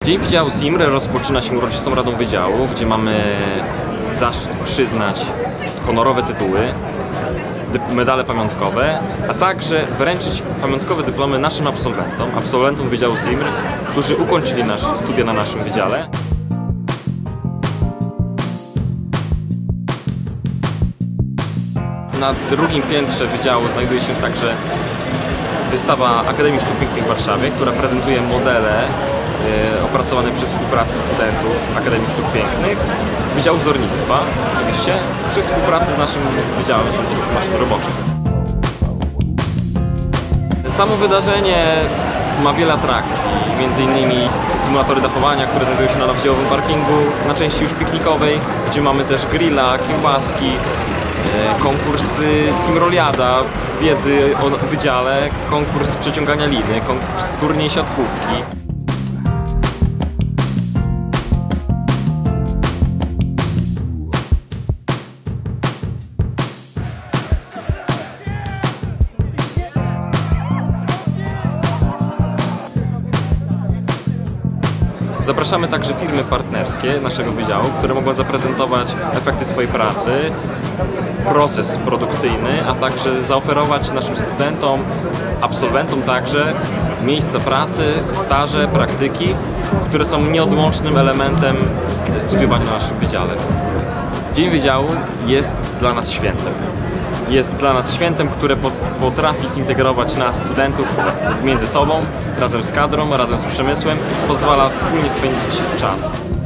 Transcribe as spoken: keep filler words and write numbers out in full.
Dzień Wydziału S I M R rozpoczyna się uroczystą Radą Wydziału, gdzie mamy zaszczyt przyznać honorowe tytuły, medale pamiątkowe, a także wręczyć pamiątkowe dyplomy naszym absolwentom, absolwentom Wydziału S I M R, którzy ukończyli nasze studia na naszym wydziale. Na drugim piętrze wydziału znajduje się także wystawa Akademii Sztuk Pięknych w Warszawie, która prezentuje modele e, opracowane przy współpracy studentów Akademii Sztuk Pięknych, Wydziału Wzornictwa oczywiście, przy współpracy z naszym Wydziałem Samochodów Maszyn Roboczych. Samo wydarzenie ma wiele atrakcji, między innymi symulatory dachowania, które znajdują się na wydziałowym parkingu, na części już piknikowej, gdzie mamy też grilla, kiełbaski, konkurs Simroliada, wiedzy o wydziale, konkurs przeciągania liny, konkurs turniej siatkówki. Zapraszamy także firmy partnerskie naszego wydziału, które mogą zaprezentować efekty swojej pracy, proces produkcyjny, a także zaoferować naszym studentom, absolwentom także miejsca pracy, staże, praktyki, które są nieodłącznym elementem studiowania na naszym wydziale. Dzień Wydziału jest dla nas świętem. Jest dla nas świętem, które potrafi zintegrować nas, studentów, między sobą, razem z kadrą, razem z przemysłem, pozwala wspólnie spędzić czas.